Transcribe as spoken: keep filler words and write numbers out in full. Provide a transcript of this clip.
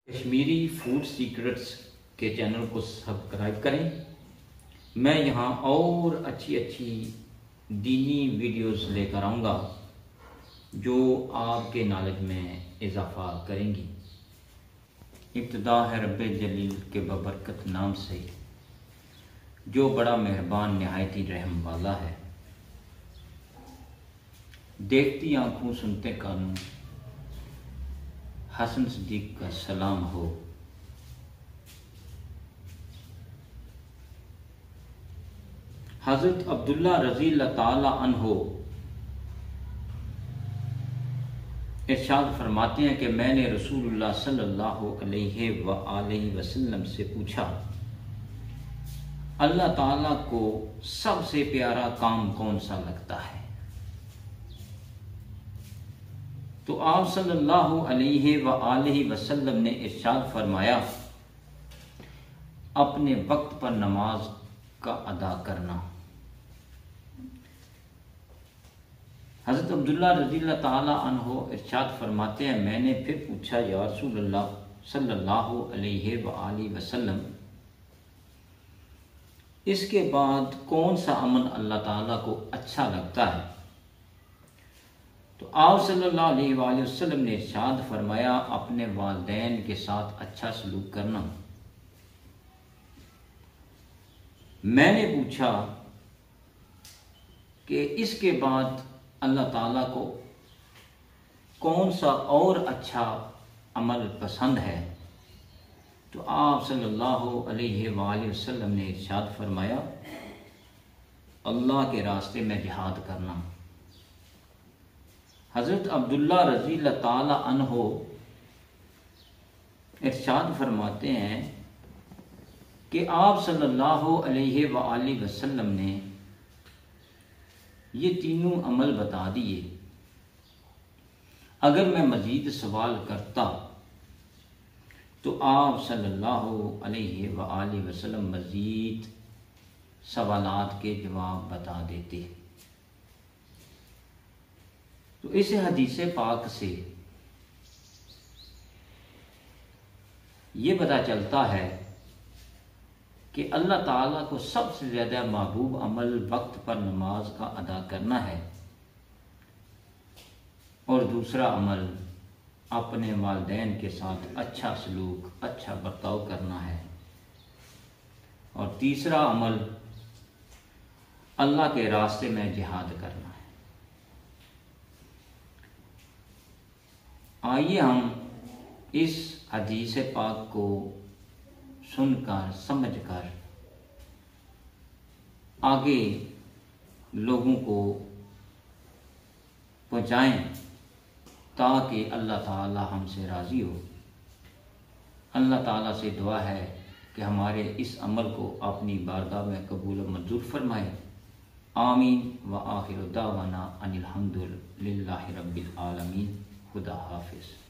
Kashmiri food secrets کے channel کو subscribe کریں۔ میں یہاں اور اچھی اچھی دینی ویڈیوز لے کر آؤں گا جو آپ کے نالج میں اضافہ کریں گی۔ ابتدا ہے رب جلیل کے ببرکت نام سے جو بڑا مہربان نہایتی رحم والا ہے۔ دیکھتی آنکھوں سنتے کانوں حسن صدیق کا سلام ہو۔ حضرت عبداللہ رضی اللہ تعالی عنہ ارشاد فرماتے ہیں کہ میں نے رسول اللہ صلی اللہ علیہ وآلہ وسلم سے پوچھا، اللہ تعالیٰ کو سب سے پیارا کام کون سا لگتا ہے؟ تو آپ صلی اللہ علیہ وآلہ وسلم نے ارشاد فرمایا، اپنے وقت پر نماز کا ادا کرنا۔ حضرت عبداللہ رضی اللہ تعالی عنہ ارشاد فرماتے ہیں، میں نے پھر پوچھا، یا رسول اللہ صلی اللہ علیہ وآلہ وسلم، اس کے بعد کون سا عمل اللہ تعالیٰ کو اچھا لگتا ہے؟ تو آپ صلی اللہ علیہ وآلہ وسلم نے ارشاد فرمایا، اپنے والدین کے ساتھ اچھا سلوک کرنا۔ میں نے پوچھا کہ اس کے بعد اللہ تعالیٰ کو کون سا اور اچھا عمل پسند ہے؟ تو آپ صلی اللہ علیہ وآلہ وسلم نے ارشاد فرمایا، اللہ کے راستے میں جہاد کرنا۔ حضرت عبداللہ رضی اللہ تعالی عنہ ارشاد فرماتے ہیں کہ آپ صلی اللہ علیہ وآلہ وسلم نے یہ تینوں عمل بتا دیے۔ اگر میں مزید سوال کرتا تو آپ صلی اللہ علیہ وآلہ وسلم مزید سوالات کے جواب بتا دیتے۔ تو اس حدیث پاک سے یہ پتہ چلتا ہے کہ اللہ تعالیٰ کو سب سے زیادہ محبوب عمل وقت پر نماز کا ادا کرنا ہے، اور دوسرا عمل اپنے والدین کے ساتھ اچھا سلوک، اچھا برتاؤ کرنا ہے، اور تیسرا عمل اللہ کے راستے میں جہاد کرنا ہے۔ آئیے ہم اس حدیث پاک کو سن کر سمجھ کر آگے لوگوں کو پہنچائیں تاکہ اللہ تعالی ہم سے راضی ہو۔ اللہ تعالیٰ سے دعا ہے کہ ہمارے اس عمل کو اپنی بارگاہ میں قبول و منظور فرمائے۔ آمین و آخر دعوانا ان الحمد للہ رب العالمین۔ خدا حافظ۔